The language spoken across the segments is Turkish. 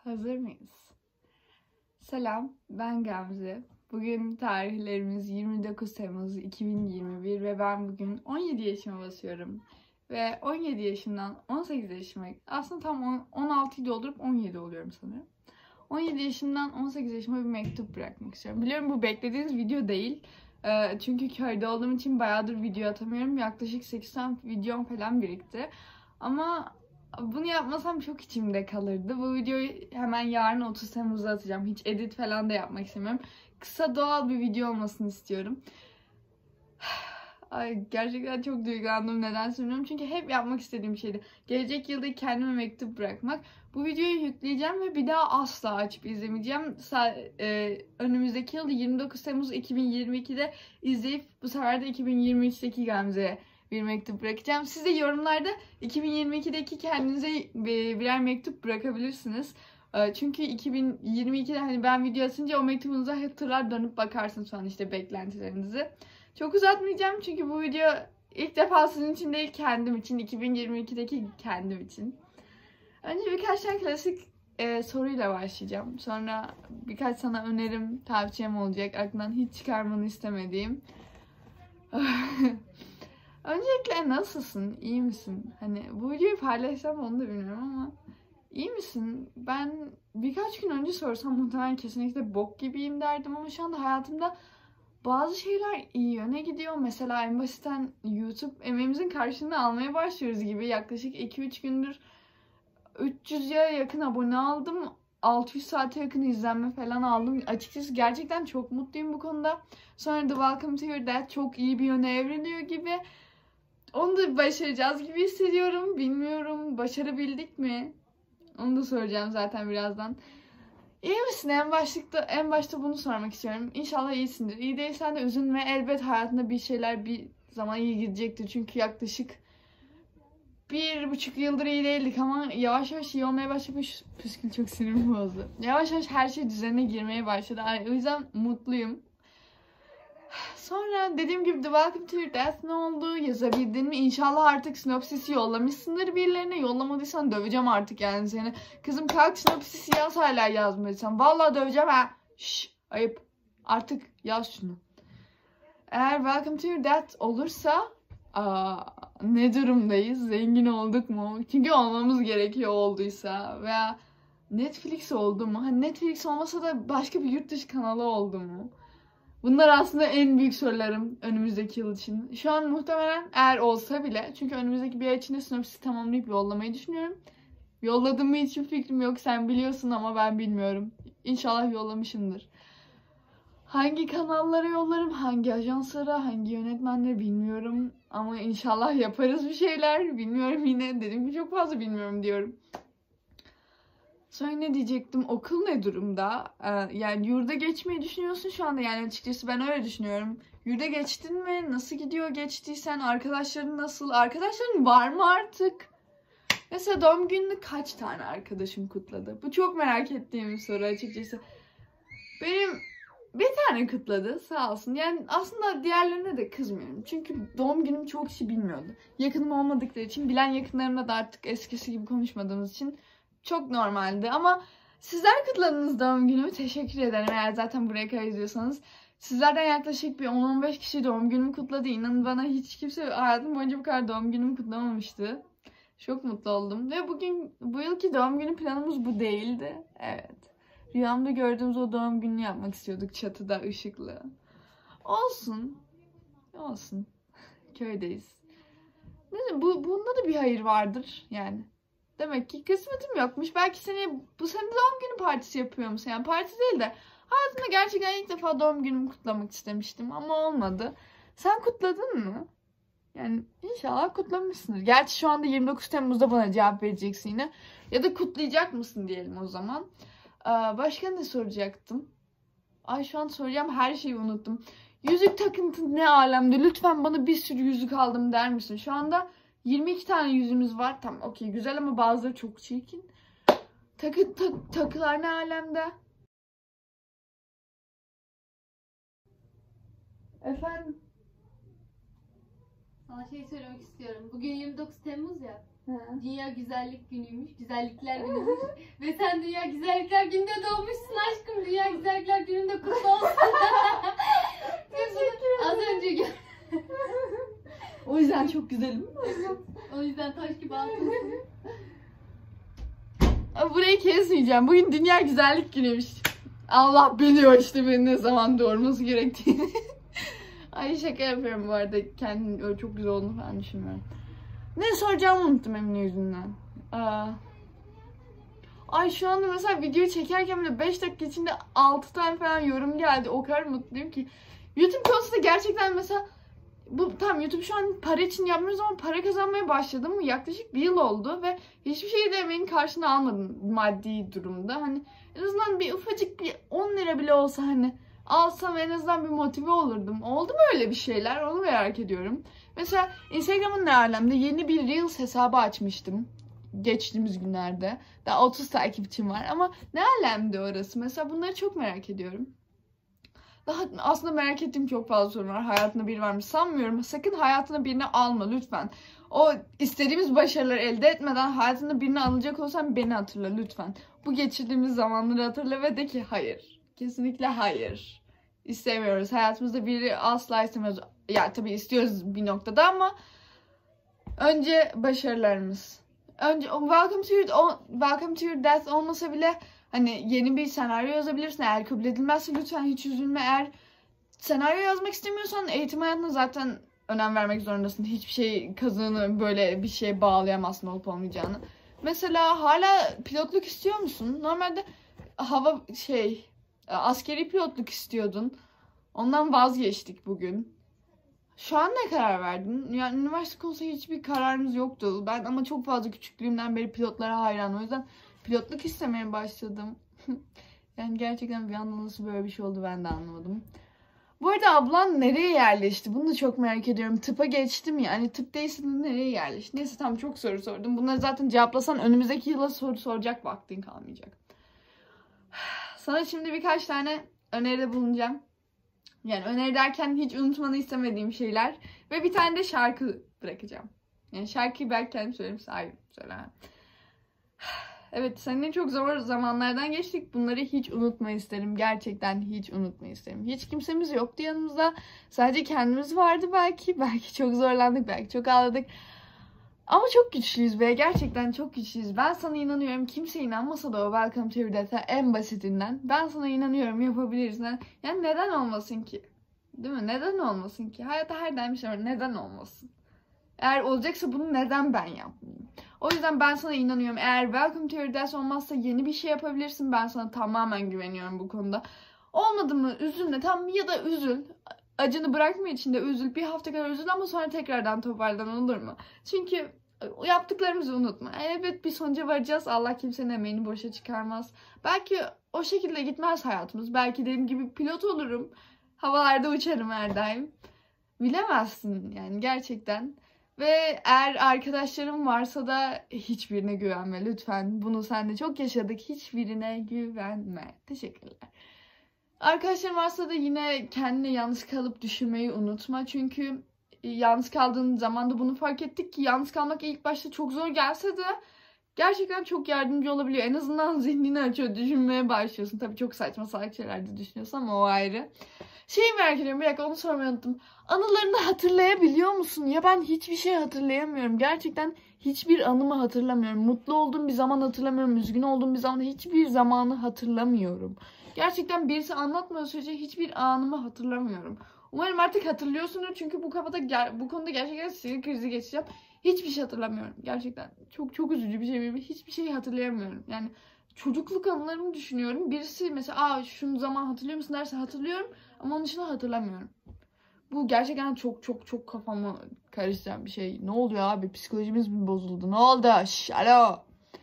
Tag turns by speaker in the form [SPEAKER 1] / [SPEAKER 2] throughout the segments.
[SPEAKER 1] Hazır mıyız? Selam, ben Gamze. Bugün tarihlerimiz 29 Temmuz 2021 ve ben bugün 17 yaşıma basıyorum. Ve 17 yaşımdan 18 yaşıma, aslında tam 16'yı doldurup 17 oluyorum sanırım. 17 yaşımdan 18 yaşıma bir mektup bırakmak istiyorum. Biliyorum bu beklediğiniz video değil. Çünkü köyde olduğum için bayağıdır video atamıyorum. Yaklaşık 80 videom falan birikti. Ama bunu yapmasam çok içimde kalırdı. Bu videoyu hemen yarın 30 Temmuz'da atacağım. Hiç edit falan da yapmak istemiyorum. Kısa doğal bir video olmasını istiyorum. Ay, gerçekten çok duygulandım. Neden bilmiyorum. Çünkü hep yapmak istediğim şeydi. Gelecek yılda kendime mektup bırakmak. Bu videoyu yükleyeceğim ve bir daha asla açıp izlemeyeceğim. Önümüzdeki yıl 29 Temmuz 2022'de izleyip bu sefer de 2023'teki Gamze'ye bir mektup bırakacağım. Siz de yorumlarda 2022'deki kendinize birer mektup bırakabilirsiniz. Çünkü 2022'de hani ben video atınca o mektubunuza hatırlar dönüp bakarsınız falan işte beklentilerinizi. Çok uzatmayacağım çünkü bu video ilk defa sizin için değil kendim için, 2022'deki kendim için. Önce birkaç tane klasik soruyla başlayacağım. Sonra birkaç sana önerim, tavsiyem olacak. Aklından hiç çıkarmanı istemediğim. Öncelikle nasılsın? İyi misin? Hani bu videoyu paylaşsam onu da bilmiyorum ama iyi misin? Ben birkaç gün önce sorsam muhtemelen kesinlikle bok gibiyim derdim ama şu anda hayatımda bazı şeyler iyi yöne gidiyor. Mesela en basitten YouTube emeğimizin karşılığını almaya başlıyoruz gibi. Yaklaşık 2-3 gündür 300'ye yakın abone aldım. 600 saate yakın izlenme falan aldım. Açıkçası gerçekten çok mutluyum bu konuda. Sonra The Welcome to Your Dad çok iyi bir yöne evriliyor gibi. Onu da başaracağız gibi hissediyorum. Bilmiyorum başarabildik mi? Onu da soracağım zaten birazdan. İyi misin? En başta bunu sormak istiyorum. İnşallah iyisindir. İyi değilsen de üzülme. Elbet hayatında bir şeyler bir zaman iyi gidecektir. Çünkü yaklaşık 1,5 yıldır iyi değildik ama yavaş yavaş iyi olmaya başlamış. Püskül çok sinirimi bozdu. Yavaş yavaş her şey düzenine girmeye başladı. O yüzden mutluyum. Sonra dediğim gibi The Welcome to Your Death ne oldu? Yazabildin mi? İnşallah artık sinopsisi yollamışsındır birilerine. Yollamadıysan döveceğim artık yani seni. Kızım kalk sinopsisi yaz hala yazmadıysan. Vallahi döveceğim ha. Şşş, ayıp. Artık yaz şunu. Eğer Welcome to Your Death olursa ne durumdayız? Zengin olduk mu? Çünkü olmamız gerekiyor olduysa. Veya Netflix oldu mu? Hani Netflix olmasa da başka bir yurt dışı kanalı oldu mu? Bunlar aslında en büyük sorularım önümüzdeki yıl için. Şu an muhtemelen eğer olsa bile, çünkü önümüzdeki bir ay içinde sinopsisi tamamlayıp yollamayı düşünüyorum. Yolladım mı hiçbir fikrim yok. Sen biliyorsun ama ben bilmiyorum. İnşallah yollamışımdır. Hangi kanallara yollarım, hangi ajanslara, hangi yönetmenleri bilmiyorum. Ama inşallah yaparız bir şeyler. Bilmiyorum yine. Dediğim gibi çok fazla bilmiyorum diyorum. Sonra ne diyecektim? Okul ne durumda? Yani yurda geçmeyi düşünüyorsun şu anda. Yani açıkçası ben öyle düşünüyorum. Yurda geçtin mi? Nasıl gidiyor geçtiysen? Arkadaşların nasıl? Arkadaşların var mı artık? Mesela doğum gününü kaç tane arkadaşım kutladı? Bu çok merak ettiğim bir soru açıkçası. Benim bir tane kutladı sağ olsun. Yani aslında diğerlerine de kızmıyorum. Çünkü doğum günümü çok kişi bilmiyordu. Yakınım olmadıkları için, bilen yakınlarımla da artık eskisi gibi konuşmadığımız için çok normaldi. Ama sizler kutladınız doğum günümü. Teşekkür ederim eğer zaten buraya kadar izliyorsanız. Sizlerden yaklaşık bir 10-15 kişi doğum günümü kutladı. İnanın bana hiç kimse hayatım boyunca bu kadar doğum günümü kutlamamıştı. Çok mutlu oldum. Ve bu yılki doğum günü planımız bu değildi. Evet. Rüyamda gördüğümüz o doğum gününü yapmak istiyorduk çatıda ışıklı. Olsun. Olsun. Köydeyiz. Neyse, bunda da bir hayır vardır yani. Demek ki kısmetim yokmuş. Belki bu sene doğum günü partisi yapıyor musun? Yani parti değil de hayatımda gerçekten ilk defa doğum günümü kutlamak istemiştim ama olmadı. Sen kutladın mı? Yani inşallah kutlamışsındır. Gerçi şu anda 29 Temmuz'da bana cevap vereceksin yine. Ya da kutlayacak mısın diyelim o zaman. Başka ne soracaktım? Ay şu an soracağım her şeyi unuttum. Yüzük takıntın ne alemde? Lütfen bana bir sürü yüzük aldım der misin? Şu anda 22 tane yüzümüz var. Tamam okey güzel ama bazıları çok çirkin. Takılar ne alemde? Efendim?
[SPEAKER 2] Sana şey söylemek istiyorum. Bugün 29 Temmuz ya. Dünya Güzellik Günü'ymüş. Güzellikler Günü'ymüş. Ve sen Dünya Güzellikler Günü'nde doğmuşsun aşkım. Dünya Güzellikler Günü'nde kutlu olsun. Az önce
[SPEAKER 1] O yüzden çok güzelim.
[SPEAKER 2] O yüzden taş gibi altın.
[SPEAKER 1] Burayı kesmeyeceğim. Bugün Dünya Güzellik Günü'ymüş. Allah biliyor işte benim ne zaman doğurması gerektiğini. Ay şaka yapıyorum bu arada. Kendim öyle çok güzel olduğunu falan düşünmüyorum. Ne soracağımı unuttum Emine yüzünden. Ay şu anda mesela videoyu çekerken bile 5 dakika içinde 6 tane falan yorum geldi. O kadar mutluyum ki. YouTube konusunda gerçekten mesela tamam YouTube şu an para için yapmıyoruz ama para kazanmaya başladım mı? Yaklaşık 1 yıl oldu ve hiçbir şeyi de emeğin karşılığını almadım maddi durumda. Hani en azından bir ufacık bir 10 lira bile olsa hani alsam en azından bir motive olurdum. Oldu mu öyle bir şeyler? Onu merak ediyorum. Mesela Instagram'ın ne alemde yeni bir Reels hesabı açmıştım. Geçtiğimiz günlerde. Daha 30 takipçim var ama ne alemde orası? Mesela bunları çok merak ediyorum. Daha aslında merak ettiğim çok fazla sorun var. Hayatında biri var mı sanmıyorum. Sakın hayatına birini alma lütfen. O istediğimiz başarıları elde etmeden hayatında birini alacak olsan beni hatırla lütfen. Bu geçirdiğimiz zamanları hatırla ve de ki hayır. Kesinlikle hayır. İstemiyoruz. Hayatımızda biri asla istemiyoruz. Ya tabii istiyoruz bir noktada ama önce başarılarımız. Önce Welcome to Your Death olmasa bile hani yeni bir senaryo yazabilirsin. Eğer kabul edilmezse lütfen hiç üzülme. Eğer senaryo yazmak istemiyorsan eğitim hayatına zaten önem vermek zorundasın. Hiçbir şey kazığını böyle bir şeye bağlayamazsın olup olmayacağını. Mesela hala pilotluk istiyor musun? Normalde askeri pilotluk istiyordun. Ondan vazgeçtik bugün. Şu an ne karar verdin? Yani üniversite konusunda hiçbir kararımız yoktu. Ben ama çok fazla küçüklüğümden beri pilotlara hayranım. O yüzden pilotluk istemeye başladım. Yani gerçekten bir anda nasıl böyle bir şey oldu ben de anlamadım. Bu arada ablan nereye yerleşti? Bunu da çok merak ediyorum. Tıpa geçtim ya. Hani tıp değilse de nereye yerleşti? Neyse tamam çok soru sordum. Bunları zaten cevaplasan önümüzdeki yıla soru soracak vaktin kalmayacak. Sana şimdi birkaç tane öneride bulunacağım. Yani öneri derken hiç unutmanı istemediğim şeyler. Ve bir tane de şarkı bırakacağım. Yani şarkıyı belki kendim söylerim. Hayır söylemem. Evet seninle çok zor zamanlardan geçtik. Bunları hiç unutmayı isterim. Gerçekten hiç unutmayı isterim. Hiç kimsemiz yoktu yanımızda. Sadece kendimiz vardı belki. Belki çok zorlandık. Belki çok ağladık. Ama çok güçlüyüz be. Gerçekten çok güçlüyüz. Ben sana inanıyorum. Kimse inanmasa da o Welcome to Your Death'e en basitinden. Ben sana inanıyorum. Yapabiliriz. Yani neden olmasın ki? Değil mi? Neden olmasın ki? Hayatta her daim bir şey var. Neden olmasın? Eğer olacaksa bunu neden ben yapmayayım? O yüzden ben sana inanıyorum. Eğer Welcome to Your Death olmazsa yeni bir şey yapabilirsin. Ben sana tamamen güveniyorum bu konuda. Olmadı mı üzülme tamam ya da üzül. Acını bırakma içinde üzül. Bir hafta kadar üzül ama sonra tekrardan toparlan olur mu? Çünkü yaptıklarımızı unutma. Evet bir sonuca varacağız. Allah kimsenin emeğini boşa çıkarmaz. Belki o şekilde gitmez hayatımız. Belki dediğim gibi pilot olurum. Havalarda uçarım her daim. Bilemezsin yani gerçekten. Ve eğer arkadaşlarım varsa da hiçbirine güvenme lütfen. Bunu sen de çok yaşadık. Hiçbirine güvenme. Teşekkürler. Arkadaşlarım varsa da yine kendine yalnız kalıp düşünmeyi unutma. Çünkü yalnız kaldığın zaman da bunu fark ettik ki yalnız kalmak ilk başta çok zor gelse de gerçekten çok yardımcı olabiliyor. En azından zihnini açıyor, düşünmeye başlıyorsun. Tabii çok saçma salak şeyler de düşünüyorsun ama o ayrı. Şeyi merak ediyorum bir dakika onu sormayı unuttum. Anılarını hatırlayabiliyor musun? Ya ben hiçbir şey hatırlayamıyorum. Gerçekten hiçbir anımı hatırlamıyorum. Mutlu olduğum bir zaman hatırlamıyorum. Üzgün olduğum bir zaman hiçbir zamanı hatırlamıyorum. Gerçekten birisi anlatmadığı sürece hiçbir anımı hatırlamıyorum. Umarım artık hatırlıyorsunuz çünkü bu konuda gerçekten sinir krizi geçeceğim. Hiçbir şey hatırlamıyorum. Gerçekten çok çok üzücü bir şey. Hiçbir şey hatırlayamıyorum. Yani çocukluk anılarımı düşünüyorum. Birisi mesela şunu zaman hatırlıyor musun derse hatırlıyorum ama onun dışında hatırlamıyorum. Bu gerçekten çok çok çok kafamı karıştıran bir şey. Ne oluyor abi? Psikolojimiz mi bozuldu? Ne oldu? Alo.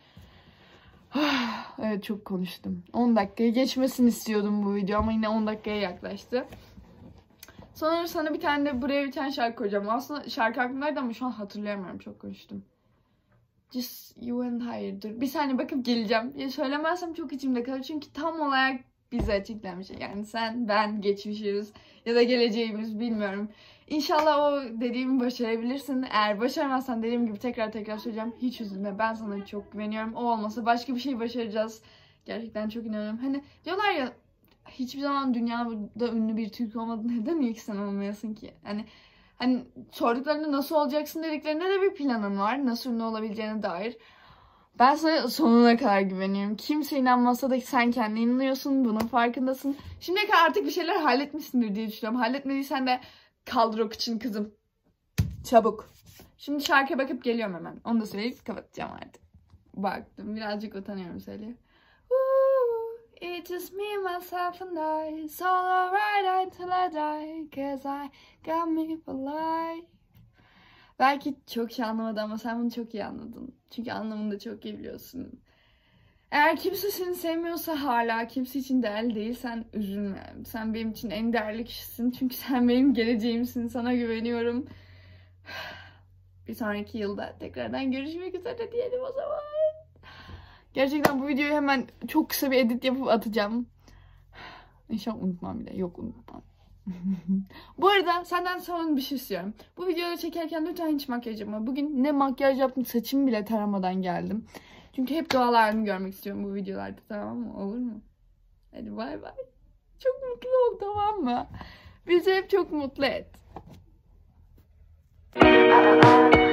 [SPEAKER 1] Evet çok konuştum. 10 dakikaya geçmesini istiyordum bu video ama yine 10 dakikaya yaklaştı. Sonra sana bir tane de buraya bir tane şarkı koyacağım. Aslında şarkı aklımdaydı ama şu an hatırlayamıyorum. Çok konuştum. Just you and I. Dur bir saniye bakıp geleceğim. Ya söylemezsem çok içimde kalır. Çünkü tam olarak bize açıklayan bir şey. Yani sen, ben, geçmişimiz ya da geleceğimiz bilmiyorum. İnşallah o dediğimi başarabilirsin. Eğer başaramazsan dediğim gibi tekrar söyleyeceğim. Hiç üzülme. Ben sana çok güveniyorum. O olmasa başka bir şey başaracağız. Gerçekten çok inanıyorum. Hani diyorlar ya hiçbir zaman dünyada ünlü bir Türk olmadın. Neden ilk sen olmayasın ki? Hani sorduklarında nasıl olacaksın dediklerinde de bir planın var. Nasıl ünlü olabileceğine dair. Ben sana sonuna kadar güveniyorum. Kimse inanmasa da sen kendine inanıyorsun. Bunun farkındasın. Şimdiye kadar artık bir şeyler halletmişsindir diye düşünüyorum. Halletmediysen de kaldır o kıçını kızım. Çabuk. Şimdi şarkıya bakıp geliyorum hemen. Onu da söyleyip kapatacağım artık. Baktım. Birazcık utanıyorum söyleye. It's just me, myself and I. It's all alright until I die. Cause I got me for life. Belki çok şey anlamadı ama sen bunu çok iyi anladın. Çünkü anlamını da çok iyi biliyorsun. Eğer kimse seni sevmiyorsa hala kimse için değerli değilsen üzülme. Sen benim için en değerli kişisin. Çünkü sen benim geleceğimsin. Sana güveniyorum. Bir sonraki yılda tekrardan görüşmek üzere diyelim o zaman. Gerçekten bu videoyu hemen çok kısa bir edit yapıp atacağım. İnşallah unutmam bile. Yok unutmam. Bu arada senden son bir şey istiyorum. Bu videoyu çekerken lütfen hiç makyaj yapma. Bugün ne makyaj yaptım, saçımı bile taramadan geldim. Çünkü hep doğal halimi görmek istiyorum bu videolarda, tamam mı? Olur mu? Hadi bay bay. Çok mutlu ol, tamam mı? Bizi hep çok mutlu et.